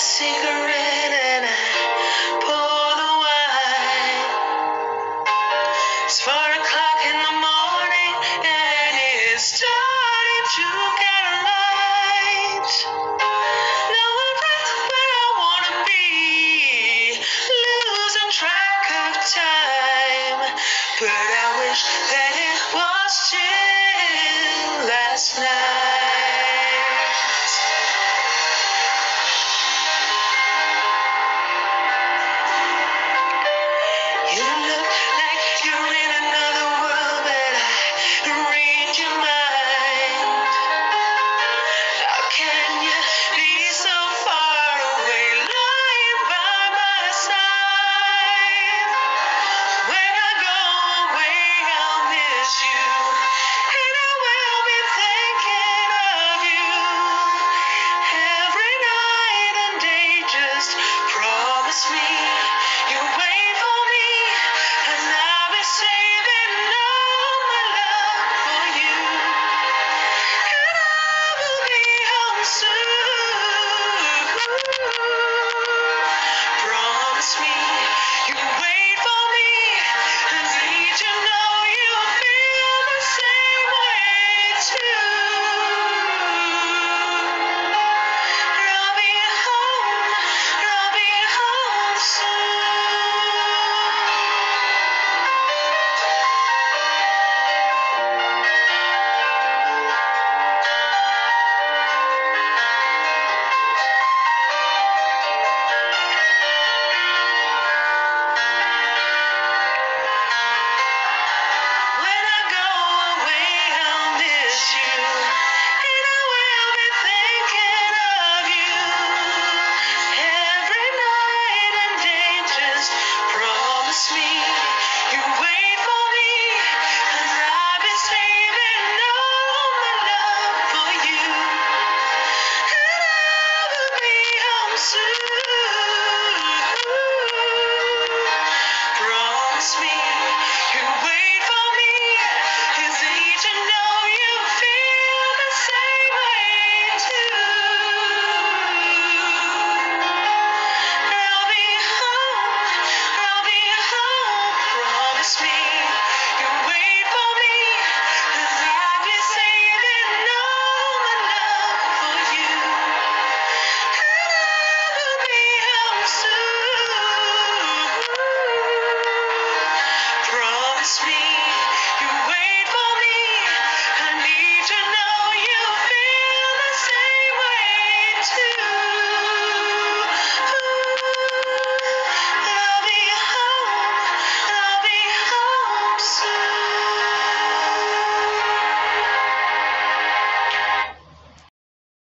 cigarette and I pour the wine. It's 4 o'clock in the morning and it's starting to get light. Now I'm right where I wanna be, losing track of time. But I wish that it was still last night. You look like you're in another world, but I read your mind. How can you be so far away, lying by my side? When I go away, I'll miss you, and I will be thinking of you every night and day. Just promise me you'll wait for me, and I'll be saving all my love for you, and I will be home soon. Promise me you'll wait for me, and need you know you'll feel the same way too. And I'll be home soon. When I go away, I'll miss you, and I will be thinking of you every night and day. Just promise me you'll wait for me, and I'll be saving all my love for you, and I will be home soon.